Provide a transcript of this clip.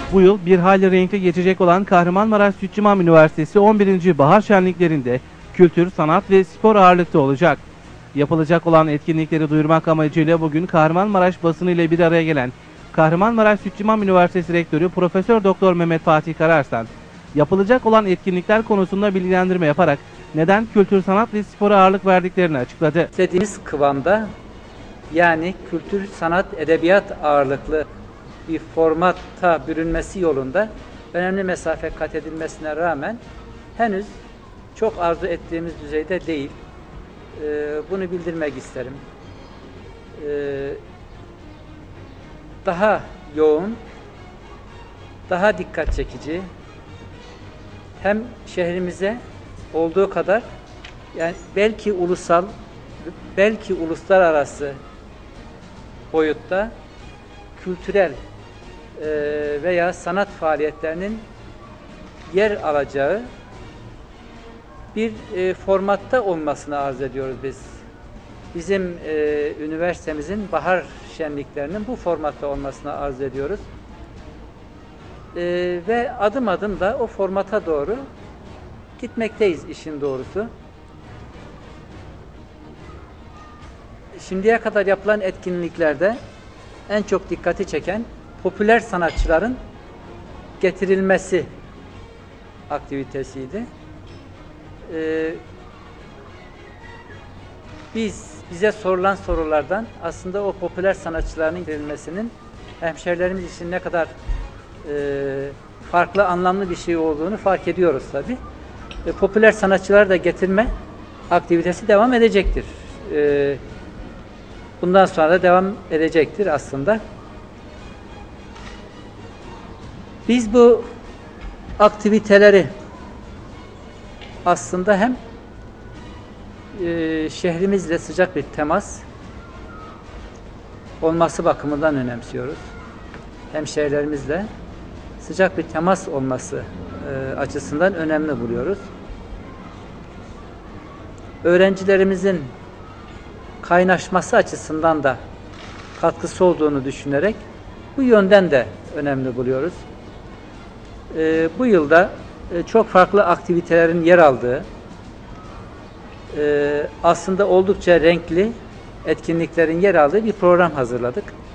Bu yıl bir hayli renkli geçecek olan Kahramanmaraş Sütçüman Üniversitesi 11. Bahar Şenliklerinde kültür, sanat ve spor ağırlıkta olacak. Yapılacak olan etkinlikleri duyurmak amacıyla bugün Kahramanmaraş basını ile bir araya gelen Kahramanmaraş Sütçüman Üniversitesi Rektörü Profesör Doktor Mehmet Fatih Kararslan, yapılacak olan etkinlikler konusunda bilgilendirme yaparak neden kültür, sanat ve spora ağırlık verdiklerini açıkladı. İstediğimiz kıvamda, yani kültür, sanat, edebiyat ağırlıklı bir formata bürünmesi yolunda önemli mesafe kat edilmesine rağmen henüz çok arzu ettiğimiz düzeyde değil. Bunu bildirmek isterim. Daha yoğun, daha dikkat çekici, hem şehrimize olduğu kadar, yani belki ulusal, belki uluslararası boyutta kültürel veya sanat faaliyetlerinin yer alacağı bir formatta olmasını arzu ediyoruz biz. Bizim üniversitemizin bahar şenliklerinin bu formatta olmasını arzu ediyoruz. Ve adım adım da o formata doğru gitmekteyiz işin doğrusu. Şimdiye kadar yapılan etkinliklerde en çok dikkati çeken popüler sanatçıların getirilmesi aktivitesiydi. Bize sorulan sorulardan aslında o popüler sanatçıların getirilmesinin hemşehrilerimiz için ne kadar farklı, anlamlı bir şey olduğunu fark ediyoruz tabii. Popüler sanatçıları da getirme aktivitesi devam edecektir. Bundan sonra da devam edecektir aslında. Biz bu aktiviteleri aslında hem şehrimizle sıcak bir temas olması bakımından önemsiyoruz. Hem şehirlerimizle sıcak bir temas olması açısından önemli buluyoruz. Öğrencilerimizin kaynaşması açısından da katkısı olduğunu düşünerek bu yönden de önemli buluyoruz. Bu yılda çok farklı aktivitelerin yer aldığı, aslında oldukça renkli etkinliklerin yer aldığı bir program hazırladık.